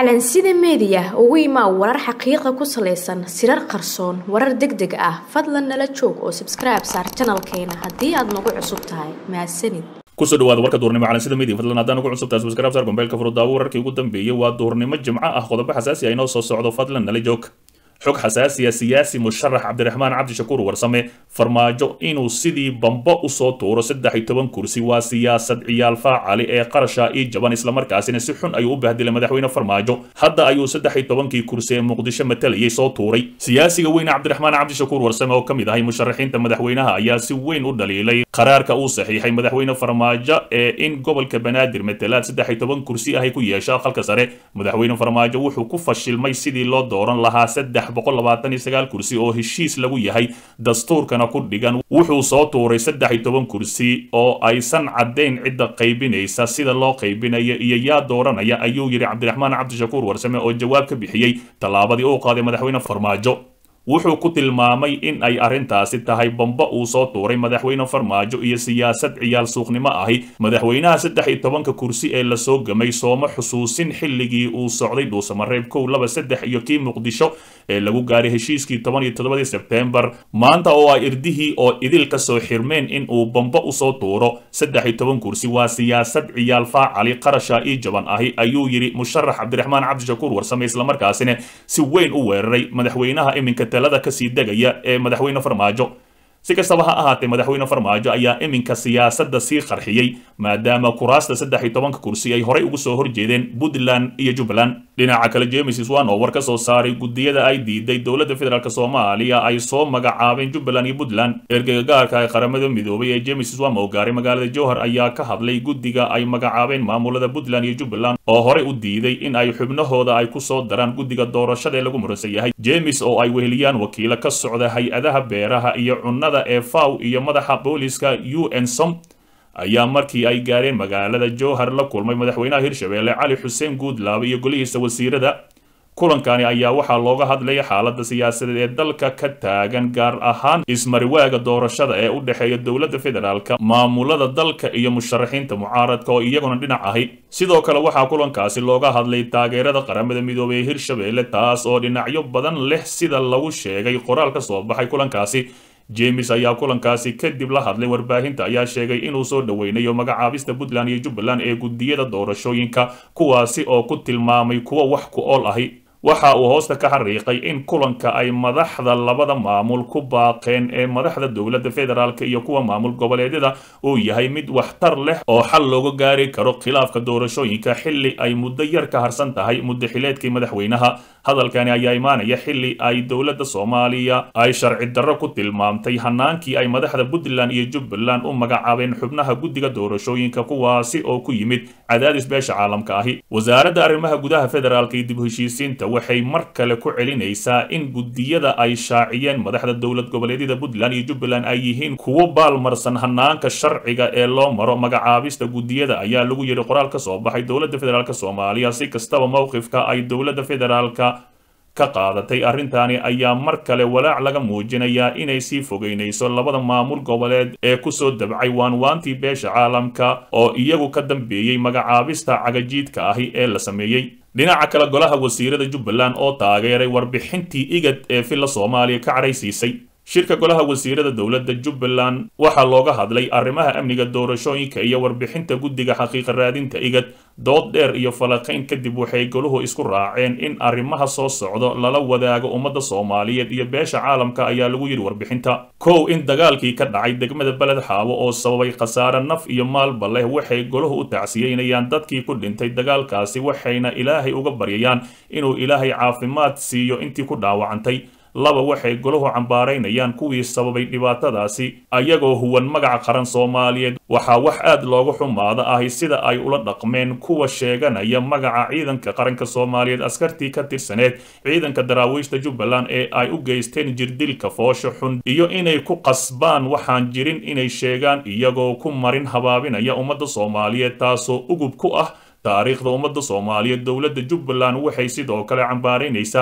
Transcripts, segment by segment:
calansida media ugu imaa warar xaqiiqo ku saleysan sirar qarsoon warar degdeg ah fadlan nala joog oo subscribe saar channelkeena hadii aad nagu cusub tahay mahadsanid kusoo dhawaada warka duurnimo calansida media fadlan haddaan ugu cusub tahay subscribe saar gombeelka furudaawo wararkii ugu dambeeyay waa duurnimo jimco ah qodobo xasaasi ah inoo soo socdo fadlan nala joog xog xasaasi ah siyaasi musharax cabdiraxmaan cabdishakuur warsame farmaajo inuu sidii bambo u soo tuuro 13 kursi waa siyaasad ciyaal faacali ee qarasha iyo jaban isla markaasina si xun ayuu u bahdilay madaxweyne farmaajo hadda ayuu 13 kursi ee muqdisho matalayay soo tuuray siyaasiga weyn cabdiraxmaan cabdishakuur warsame oo kamid ahay musharaxiinta madaxweynaha ayaa si weyn u dhaliilay qaraarka uu saxiixay madaxweyne farmaajo ee in gobolka banaadir matalaad 13 kursi ah ay ku yeesho aqalka sare madaxweyne farmaajo wuxuu ku fashilmay sidii loo dooran lahaa 329 kursi oo heshiis lagu yahay dastuurkana ku dhigan wuxuu soo tuuray 13 kursi oo aysan cadeyn cidda qaybinaysa sida loo qaybinayo iyo yaa dooranaya ayuu yiri cabdiraxmaan cabdishakuur warsame oo jawaab ka bixiyay talaabadii uu qaaday madaxweyne farmaajo wuxuu ku tilmaamay in ay arintaasi tahay bamba uu soo tuuray madaxweyne farmaajo iyo siyaasad ciyaal suuqnimo ahi madaxweynaha 13 kursi ee la soo gamay sooma xusuusin xilligii uu socday dhuusamareeb 123 iyo kii muqdisho ee lagu gaaray heshiiskii 17 September maanta oo ay irdihii oo idil ka soo xirmeen in uu bamba u soo tuuro 13 kursi waa siyaasad ciyaal faacali qarasha iyo jaban ahi ayuu yiri musharax cabdiraxmaan cabdishakuur warsame isla markaasina si weyn u weeraray madaxweynaha iminka talada ka sii degaya ee madaxweyne farmaajo si kastaba ha ahaatee madaxweyne farmaajo ayaa iminka siyaasadda sii qarxiyay maadaama kuraasta 13 kursi ay horey ugu soo horjeedeen Puntland iyo Jubbaland dhinaca kale James Iswan oo war ka soo saaray gudiyada ay diiday dowladda federaalka Soomaaliya ay soo magacaabeen Jubbaland iyo Puntland ergeyga gaarka ah qaramada midoobay ee James Iswan oo gaaray magaalada Jowhar ayaa ka hadlay gudiga ay magacaabeen maamulada Puntland iyo Jubbaland oo horey u diiday in ay xubnahooda ay ku soo daraan gudiga doorashada ee lagu muransan yahay James oo ay weheliyaan wakiilo ka socda hay'adaha beeraha iyo cunnada ee FAO iyo madaxa booliska UNSOM ayaa markii ay gaareen magaalada Jowhar la kulmay madaxweynaha Hirshabelle Cali Xuseen Guudlaabe iyo golihiisa wasiirada kulankani ayaa waxaa looga hadlay xaaladda siyaasadeed ee dalka ka taagan gaar ahaan ismariwaaga doorashada ee u dhaxeeya dowladda federaalka maamulada dalka iyo musharaxiinta mucaaradka oo iyaguna dhinac ahi sidoo kale waxaa kulankaasi looga hadlay taageerada qaramada midoobay ee Hirshabelle taas oo dhinacyo badan leh sida lagu sheegay qoraal ka soo baxay kulankaasi James ayaa kulankaasi kadib la hadlay warbaahinta ayaa sheegay inuu soo dhaweynayo magacaabista Puntland iyo Jubbaland ee gudiyada doorashooyinka kuwaasi oo ku tilmaamay kuwa wax ku ool ahi waxa uu hoosta ka xariiqay in kulanka ay madaxda labada maamul ku baaqeen ee madaxda dowladda federaalka iyo kuwa maamul goboleedyada uu yahay mid waxtar leh oo xal looga gaari karo khilaafka doorashooyinka xilli ay muddo yar ka harsan tahay muddo xileedkii madaxweynaha hadalkani ayaa imaanaya xilli ay dowladda Soomaaliya ay sharci darro ku tilmaamtay hanaankii ay madaxda Puntland iyo Jubbaland u magacaabeen xubnaha gudiga doorashooyinka kuwaasi oo ku yimid cadaadis beesha caalamka ahi wasaaradda arrimaha gudaha federaalka iyo dib u heshiisiinta waxay mar kale ku celinaysaa in gudiyada ay shaaciyeen madaxda dowlad goboleedyada Puntland iyo Jubbaland ay yihiin kuwo baalmarsan hanaanka sharciga ee loo maro magacaabista gudiyada ayaa lagu yiri qoraal ka soo baxay dowladda federaalka Soomaaliya si kastaba mowqifka ay dowladda federaalka ka qaadatay arintani ayaa mar kale walaac laga muujinayaa inay sii fogeynayso labada maamul goboleed ee ku soo dabcay waanwaantii beesha caalamka oo iyagu ka dambeeyay magacaabista cagajiidka ahi ee la sameeyay dhinaca kale golaha wasiirada Jubbaland oo taageeray warbixintii igad ee filla Soomaaliya ka caraysiisay shirka golaha wasiirada dowladda Jubbaland waxa looga hadlay arrimaha amniga doorashooyinka iyo warbixinta gudiga xaqiiqa raadinta igad dood dheer iyo falaqayn kadib waxay goluhu isku raaceen in arrimaha soo socdo lala wadaago ummadda Soomaaliyeed iyo beesha caalamka ayaa lagu yiri warbixinta in dagaalkii ka dhacay degmada Balad Xaawo oo sababay khasaare naf iyo maalba leh waxay goluhu u tacsiyeynayaan dadkii ku dhintay dagaalkaasi waxayna Ilaahay uga baryayaan inuu Ilaahay caafimaad siiyo intii ku dhaawacantay laba waxay goluhu cambaaraynayaan kuwii sababay dhibaatadaasi ayagoo huwan magaca qaran Soomaaliyeed waxa wax aad loogu xumaada ahi sida ay ula dhaqmeen kuwa sheeganaya magaca ciidanka qaranka Soomaaliyeed askartii ka tirsaneed ciidanka daraawiishta Jubbaland ee ay u geysteen jirdilka foosho xun iyo inay ku qasbaan waxaan jirin inay sheegaan iyagoo ku marin habaabinaya ummadda Soomaaliyeed taasoo ugub ku ah taariikhda ummadda Soomaaliyeed dowladda Jubbaland waxay sidoo kale cambaaraynaysaa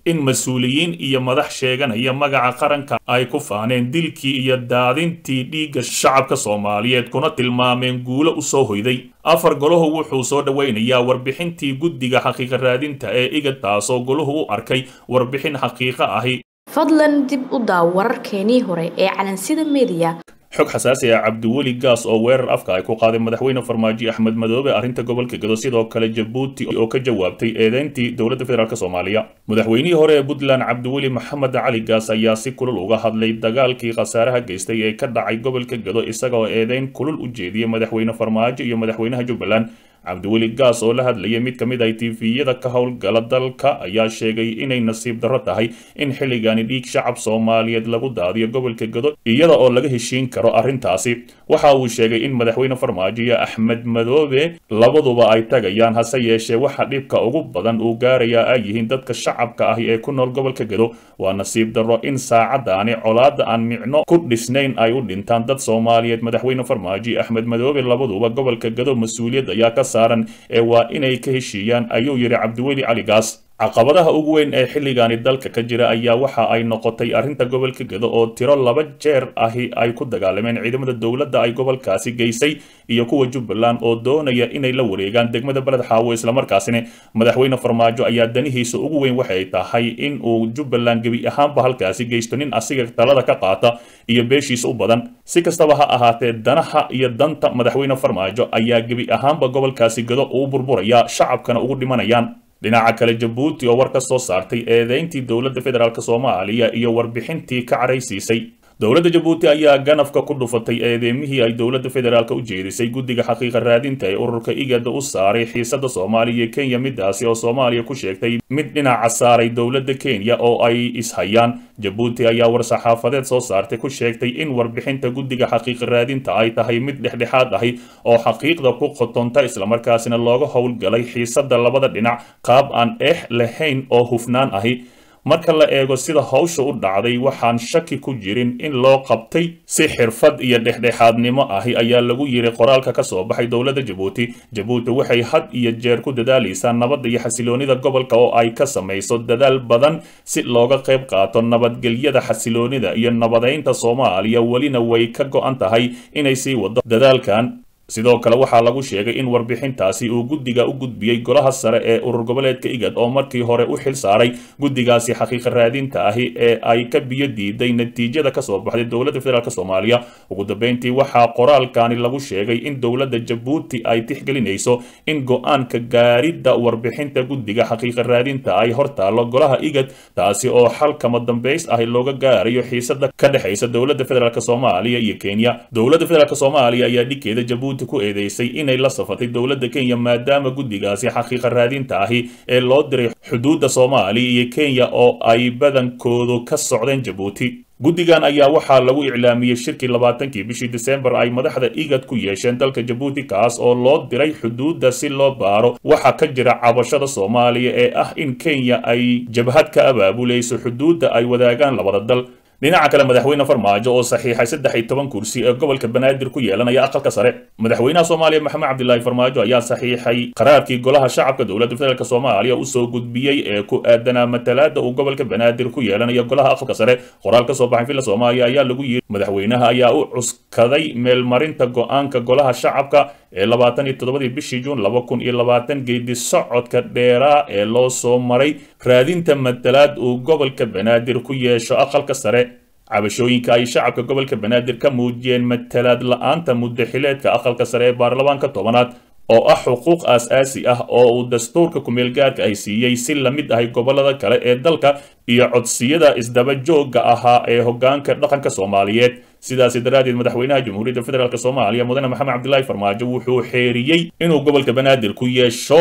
in mas-uuliyiin iyo madax sheeganaya magaca qaranka ay ku faaneen dilkii iyo daadintii dhiigga shacabka soomaaliyeed kuna tilmaameen guulo u soo hoyday afar golahu wuxuu soo dhoweynayaa warbixintii guddiga xaqiiqa raadinta ee igad taasoo golahu u arkay warbixin xaqiiqo ahi fadlan dib u daaw wararkeenii hore ee calansida media xog xasaasi ah cabdiweli gaas oo weerar afka ay ku qaaday madaxweyne farmaajo axmed madoobe arrinta gobolka gado sidoo kale jabuuti oo ka jawaabtay eedeyntii dowladda federaalk soomaaliya madaxweynihii hore ee puntland cabdiweli maxamed cali gaas ayaa si kulul uga hadlay dagaalkii khasaaraha geystay ee ka dhacay gobolka gado isagoo eedeyn kulul u jeediyey madaxweyne farmaajo iyo madaxweynaha jubbaland cabdiweli gaas oo la hadlayay mid ka mid ah tviyada ka howlgala dalka ayaa sheegay inay nasiib darro tahay in xilligani dhiig shacab soomaaliyeed lagu daadiyo gobolka gado iyada oo laga heshiin karo arrintaasi waxa uu sheegay in madaxweyne farmaajo iyo axmed madoobe labaduba ay tagayaan hase yeeshee waxa dhibka ugu badan uu gaarayaa ay yihiin dadka shacabka ahi ee ku nool gobolka gado waa nasiib darro in saacadaani colaada aan micno ku dhisnayn ay u dhintaan dad soomaaliyeed madaxweyne farmaajo iyo axmed madoobe labaduba gobolka gado mas-uuliyad ayaa ka ee waa inay ka heshiiyaan ayuu yidhi cabdiweli cali gaas caqabadaha ugu weyn ee xilligani dalka ka jira ayaa waxa ay noqotay arrinta gobolka gado oo tiro 2 jeer ahi ay ku dagaalameen ciidamada dowladda ay gobolkaasi geysay iyo kuwa jubbaland oo doonaya inay la wareegaan degmada beled xaawo islamarkaasina madaxweyne farmaajo ayaa danihiisa ugu weyn waxay tahay in uu jubbaland gebi ahaanba halkaasi geysto nin asiga talada ka qaata iyo beeshiisa u badan si kastaba ha ahaatee danaha iyo danta madaxweyne farmaajo ayaa gebi ahaanba gobolkaasi gado uu burburaya shacabkana ugu dhimanayaan dhinaca kale jabuuti oo war ka soo saartay eedeyntii dowladda federaalk soomaaliya iyo warbixintii ka caraysiisay dowladda jabuuti ayaa ganafka ku dhufatay eedeemihii ay dowladda federaalk u jeedisay guddiga xaqiiqa raadinta ee ururka igada u saaray xiisada soomaaliya iyo kenya midaasi oo soomaaliya ku sheegtay mid dhinaca saaray dowladda kenya oo ay ishayaan jabuuti ayaa war-saxaafadeed soo saartay ku sheegtay in warbixinta guddiga xaqiiqa raadinta ay tahay mid dhexdhexaad ahi oo xaqiiqda ku qotonta islamarkaasina looga howlgalay xiisada labada dhinac qaab aan lahayn oo hufnaan ahi marka la eego sida hawsha u dhacday waxaan shaki ku jirin in loo qabtay si xirfad iyo dhexdhexaadnimo ahi ayaa lagu yiri qoraalka ka soo baxay dowladda jabuuti waxay had iyo jeer ku dadaalaysaa nabadda iyo xasiloonida gobolka oo ay ka samayso dadaal badan si looga qayb qaato nabadgelyada xasiloonida iyo nabadeynta soomaaliya welina way ka go'an tahay inay sii wado dadaalkan sidoo kale waxaa lagu sheegay in warbixintaasi uu guddiga u gudbiyey golaha sare ee urur goboleedka igad oo markii hore u xil saaray guddigaasi xaqiiqa raadinta ahi ee ay ka biyo diiday natiijada ka soo baxday dowladda federaalk soomaaliya ugu dambeyntii waxaa qoraalkani lagu sheegay in dowladda jabuuti ay tixgelinayso in go-aanka gaaridda warbixinta guddiga xaqiiqa raadinta ay hortaalo golaha igad taasi oo xalkama dambays ahi looga gaarayo xiisada ka dhexaysa dowladda federaalk soomaaliya iyo kenya dowladda federaalk soomaaliya ayaa dhigkeeda jabuuti ku eedeysay inay la safatay dowladda kenya maadaama guddigaasi xaqiiqa raadinta ahi ee loo diray xuduudda soomaaliya iyo kenya oo ay badankoodu ka socdeen jabuuti guddigan ayaa waxaa lagu iclaamiyey shirkii 20kii bishii December ay madaxda igad ku yeesheen dalka jabuuti kaas oo loo diray xuduudda si loo baaro waxa ka jira cabashada soomaaliya ee ah in kenya ay jabhad ka abaabulayso xuduudda ay wadaagaan labada dal dhinaca kale madaxweyne farmaajo oo saxiixay 13 kursi ee gobolka banaadir ku yeelanaya aqalka sare madaxweynaha Soomaaliya Maxamed Cabdullaahi Farmaajo ayaa saxiixay qaraarkii golaha shacabka dowladda federaalk Soomaaliya u soo gudbiyay ee ku aadana matalaadda uu gobolka banaadir ku yeelanayo golaha aqalka sare qoraal ka soo baxay filla Soomaaliya ayaa lagu yiri madaxweynaha ayaa u cuskaday meelmarinta go'aanka golaha shacabka ee 27 bishii Juun 2020 geedi socodka dheeraa ee loo soo maray raadinta matalaad uu gobolka banaadir ku yeesho aqalka sare cabashooyinka ay shacabka gobolka banaadir ka muujiyeen matalaad la'aanta muddaxileedka aqalka sare ee baarlamaanka 10aad oo ah xuquuq aasaasi ah oo uu dastuurka ku-meel gaarka ay siiyey si la mid ahay gobolada kale ee dalka iyo codsiyada isdaba joogga ahaa ee hoggaanka dhaqanka Soomaaliyeed sidaas daraadeed madaxweynaha Jamhuuriyadda Federaalk Soomaaliya mudane Maxamed Cabdullaahi Farmaajo wuxuu xeeriyay inuu gobolka banaadir ku yeesho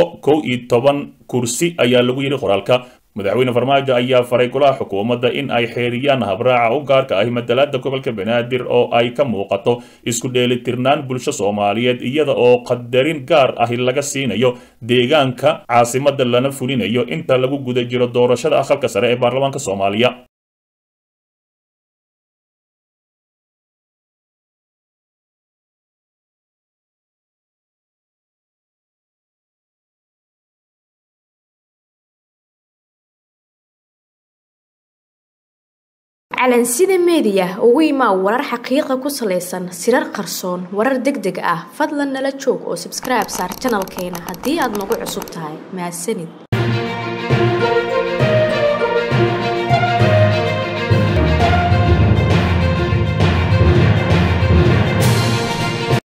11 kursi ayaa lagu yiri qoraalka madaxweyne farmaajo ayaa faray golaha xukuumadda in ay xeeriyaan habraaca u gaarka ah matalaadda gobolka banaadir oo ay ka muuqato isku dheelitirnaan bulsho Soomaaliyeed iyada oo qadarin gaar ah laga siinayo deegaanka caasimadda lana fulinayo inta lagu guda jiro doorashada aqalka sare ee baarlamaanka Soomaaliya calansida media ugu imaa warar xaqiiqa ku saleysan sirar qarsoon warar degdeg ah fadlan nala joog oo subscribe saar channelkeena haddii aad nagu cusub tahay mahadsanid